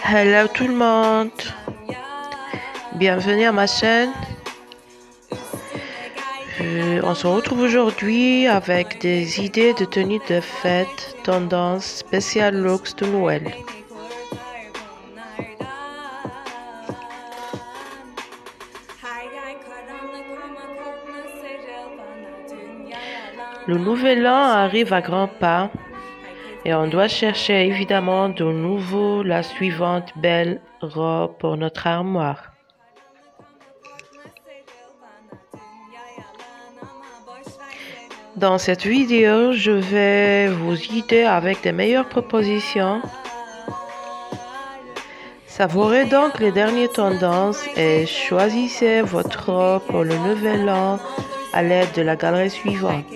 Hello tout le monde, bienvenue à ma chaîne. On se retrouve aujourd'hui avec des idées de tenues de fête, tendance, spécial looks de Noël. Le nouvel an arrive à grands pas et on doit chercher évidemment de nouveau la suivante belle robe pour notre armoire. Dans cette vidéo, je vais vous guider avec des meilleures propositions. Savourez donc les dernières tendances et choisissez votre robe pour le nouvel an à l'aide de la galerie suivante.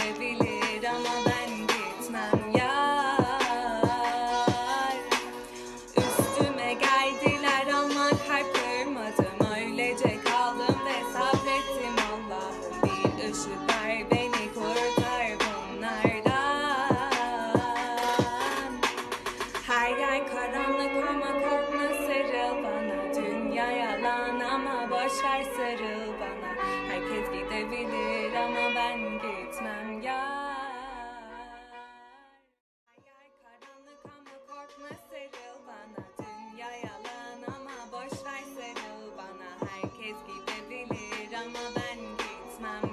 Boşver sarıl bana. Herkes gidebilir ama ben gitmem yar. Gel karanlık ama korkma sarıl bana. Dünya yalan ama boşver sarıl bana. Herkes gidebilir ama ben gitmem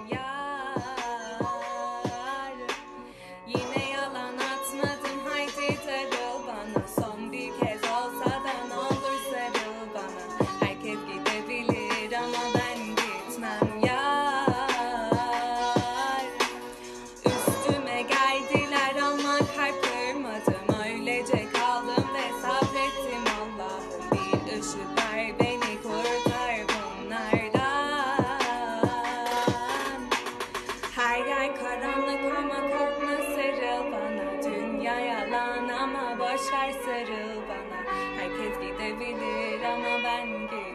yar. Yine yalan atmadım, haydi darıl bana. Son bir kez olsa da ne olur sarıl bana. Herkes gidebilir ama ben gitmem yar. Üstüme geldiler ama kalp kırmadım. Öylece kaldım ve sabrettim Allah'ım. Bir ışık ver, beni kurtar bunlardan. Her yer karanlık ama korkma sarıl bana. Dünya yalan ama boşver sarıl bana. Herkes gidebilir ama ben gitmem.